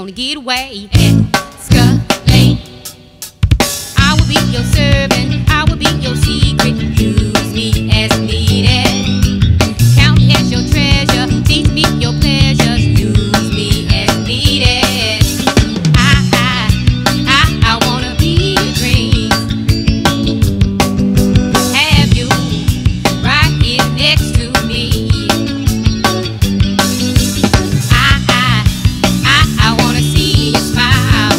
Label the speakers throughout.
Speaker 1: gonna get away. Escalate. I will be your servant, I will be your secret. Use me as needed. Count me as your treasure, teach me your pleasures. Use me as needed. I wanna be your dream. Have you right here next to me. I wanna see you smile.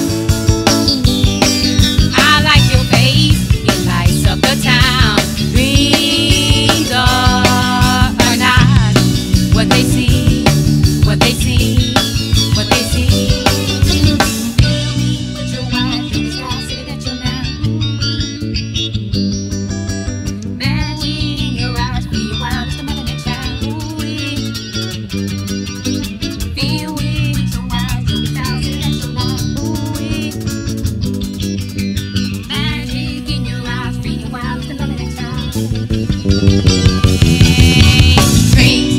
Speaker 1: I like your face, it lights up the town. Dreams are not what they seem, what they seem, what they seem. Fill me with your eyes, the sky sitting at your now. Magic in your eyes, be wild as the melanin child. Ooh-wee. Feel with your eyes, the sky sitting at your now. Ooh-wee. Magic in your eyes, be wild as the melanin child. Dreams.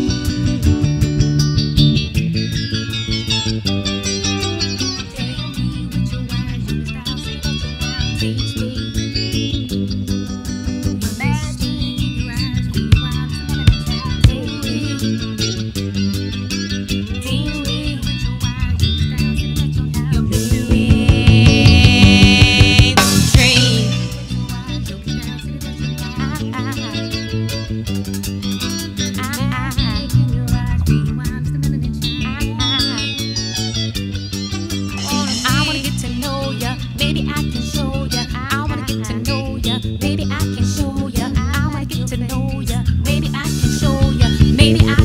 Speaker 1: I wanna get to know ya, maybe I can show ya. I wanna get to know ya, maybe I can show ya. I wanna get to know ya, maybe I can show ya. Maybe I